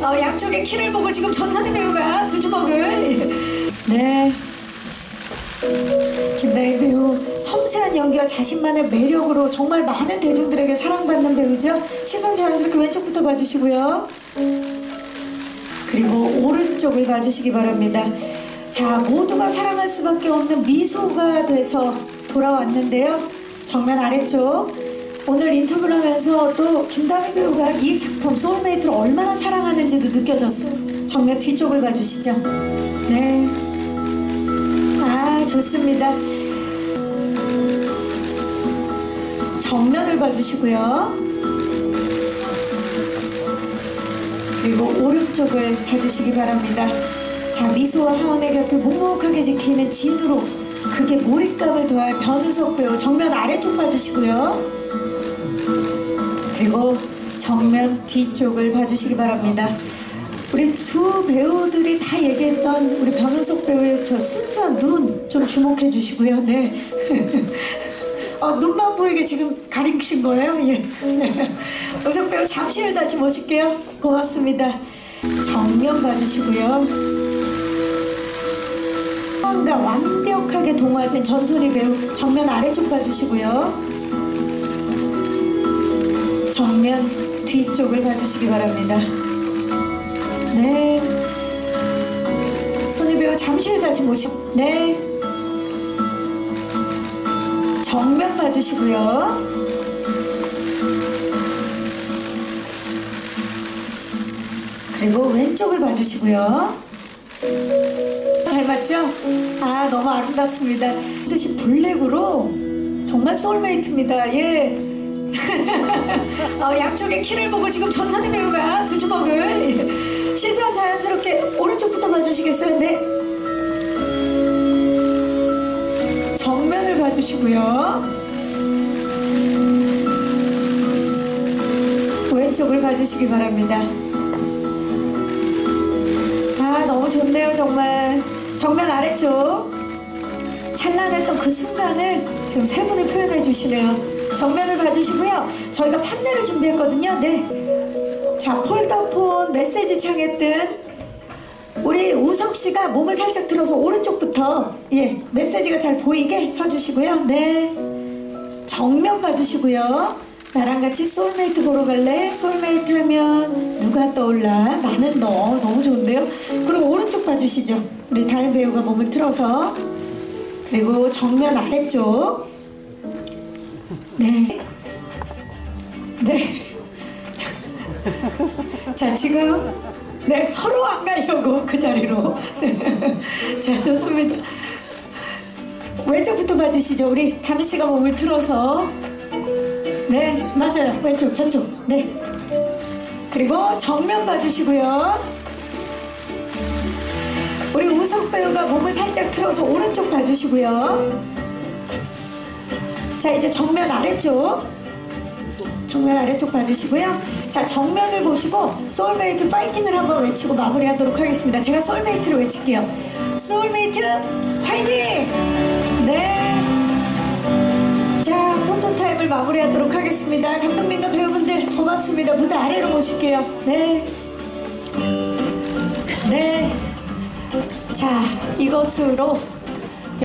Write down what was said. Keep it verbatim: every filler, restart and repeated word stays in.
어, 양쪽의 키를 보고 지금 전선희 배우가 두 주먹을. 네. 김다희 배우 섬세한 연기와 자신만의 매력으로 정말 많은 대중들에게 사랑받는 배우죠. 시선 자연스럽게 왼쪽부터 봐주시고요. 그리고 오른쪽을 봐주시기 바랍니다. 자, 모두가 사랑할 수밖에 없는 미소가 돼서 돌아왔는데요. 정면 아래쪽. 오늘 인터뷰를 하면서 또 김다희 배우가 이 작품 소울메이트를 얼마나 사랑하는지도 느껴졌어요. 정면 뒤쪽을 봐주시죠. 네. 아, 좋습니다. 정면을 봐주시고요. 그리고 오른쪽을 봐주시기 바랍니다. 자, 미소와 하은의 곁을 묵묵하게 지키는 진으로 그게 몰입감을 더할 변우석 배우 정면 아래쪽 봐주시고요. 그리고 정면 뒤쪽을 봐주시기 바랍니다. 우리 두 배우들이 다 얘기했던 우리 변우석 배우의 저 순수한 눈 좀 주목해 주시고요. 네. 어, 눈만 보이게 지금 가리신 거예요? 예. 우석 배우 잠시 후에 다시 모실게요. 고맙습니다. 정면 봐주시고요. 과 완벽하게 동화된 전소리 배우 정면 아래쪽 봐주시고요. 정면 뒤쪽을 봐주시기 바랍니다. 네. 손희 배우 잠시 후에 다시 모시고. 네. 정면 봐주시고요. 그리고 왼쪽을 봐주시고요. 잘 맞죠? 아, 너무 아름답습니다. 뜻이 블랙으로 정말 소울메이트입니다. 예. 어, 양쪽의 키를 보고 지금 전선희 배우가 두 주먹을. 시선 자연스럽게 오른쪽부터 봐주시겠어요? 네. 정면을 봐주시고요. 왼쪽을 봐주시기 바랍니다. 아, 너무 좋네요. 정말. 정면 아래쪽. 찬란했던 그 순간을 지금 세 분이 표현해 주시네요. 정면을 봐주시고요. 저희가 판넬을 준비했거든요. 네. 자, 폴더폰 메시지 창에 뜬 우리 우석씨가 몸을 살짝 들어서 오른쪽부터 예 메시지가 잘 보이게 서주시고요. 네. 정면 봐주시고요. 나랑 같이 소울메이트 보러 갈래? 소울메이트 하면 누가 떠올라? 나는 너. 너무 좋은데요? 그리고 오른쪽 봐주시죠. 우리 다인 배우가 몸을 틀어서. 그리고 정면 아래쪽. 네. 네. 자, 지금 네, 서로 안 가려고 그 자리로. 네. 자, 좋습니다. 왼쪽부터 봐주시죠. 우리 다미씨가 몸을 틀어서. 네, 맞아요. 왼쪽, 저쪽. 네. 그리고 정면 봐주시고요. 우리 우석 배우가 몸을 살짝 틀어서 오른쪽 봐주시고요. 자, 이제 정면 아래쪽. 정면 아래쪽 봐주시고요. 자, 정면을 보시고 소울메이트 파이팅을 한번 외치고 마무리하도록 하겠습니다. 제가 소울메이트를 외칠게요. 소울메이트 파이팅! 네. 자, 포토타임을 마무리하도록 하겠습니다. 감독님과 배우분들 고맙습니다. 무대 아래로 모실게요. 네. 네. 자, 이것으로